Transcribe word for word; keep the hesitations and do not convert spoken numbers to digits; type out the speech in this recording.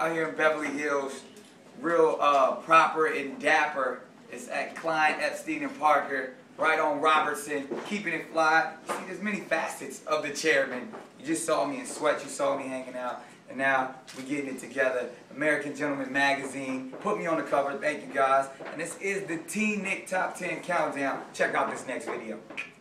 out here in Beverly Hills, real uh, proper and dapper. It's at Klein Epstein Parker, right on Robertson, keeping it fly. See, there's many facets of the chairman. You just saw me in sweat, you saw me hanging out, and now we're getting it together. American Gentleman Magazine put me on the cover, thank you guys. And this is the Team Nick Top ten Countdown. Check out this next video.